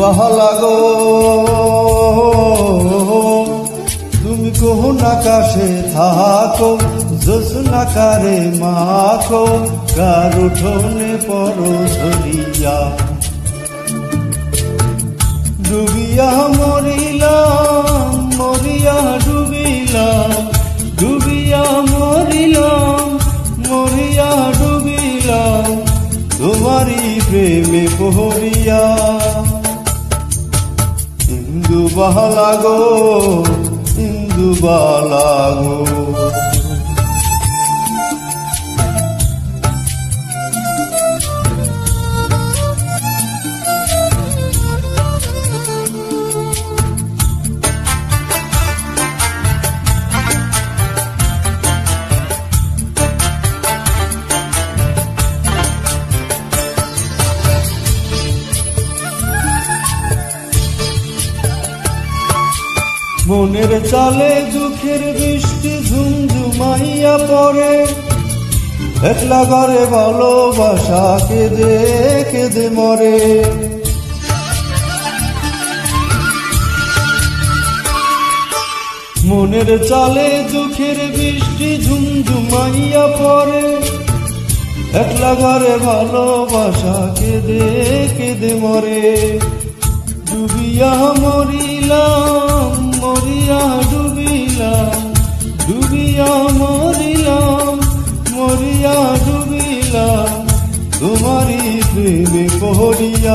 বহলা গো তুমি কোন আকাশে থাকো জোছনা কারে মাখো কার উঠোনে পরো ঝরিয়া ডুবিয়া মরিলাম মরিয়া ডুবিলাম ডুবিয়া মরিলাম মরিয়া ডুবিলাম তোমারি প্রেমে পহরিয়া ইন্দুবালা গো ইন্দুবালা গো মনের চালে দুঃখের বৃষ্টি ঝুমঝুমাইয়া পড়ে একলা ঘরে ভালোবাসা কেঁদে কেঁদে মরে মনের চালে দুঃখের বৃষ্টি ঝুমঝুমাইয়া পড়ে একলা ঘরে ভালোবাসা কেঁদে কেঁদে মরে ডুবিয়া মরিলাম মরিয়া ডুবিলাম ডুবিয়া মরিলাম মরিয়া ডুবিলাম তোমারি প্রেমে পহরিয়া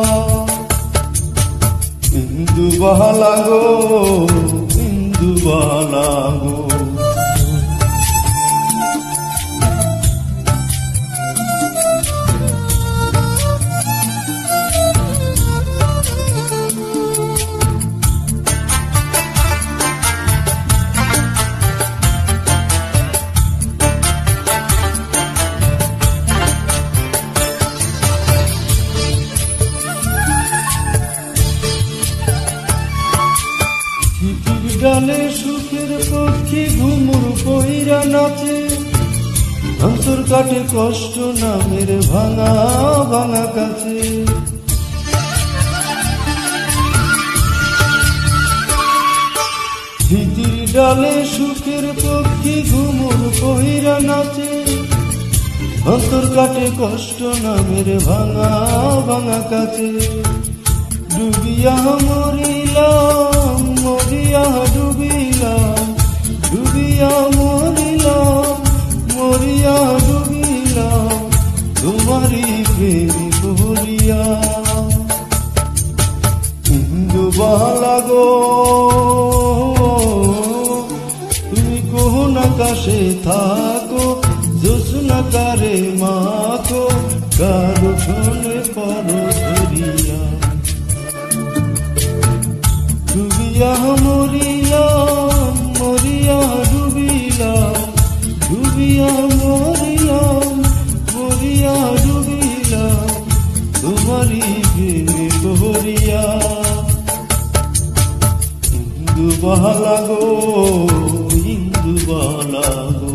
ইন্দুবালা গো ইন্দুবালা গো ডালে সুখের পক্ষী ঘুমুর কইরা নাচে অন্তর কাটে কষ্ট নামের ভাঙা ভাঙা কাছে ঝিটির ডালে সুখের পক্ষী ঘুমুর কইরা নাচে অন্তর কাটে কষ্ট নামের ভাঙা ভাঙা কাছে ডুবিয়া মরিলাম মরিয়া ডুবিলাম ডুবিয়া মরিলাম মরিয়া ডুবিলাম তোমারি প্রেম পহরিয়া ইন্দুবালা গো তুমি কোন আকাশে থাকো জোছনা কারে মাখো কার উঠোনে পরো ঝরিয়া ডুবিয়া মরিলাম মরিয়া ডুবিলাম ডুবিয়া মরিলাম মরিয়া ডুবিলাম তোমারি প্রেমে পহরিয়া ইন্দুবালা গো ইন্দুবালা গো।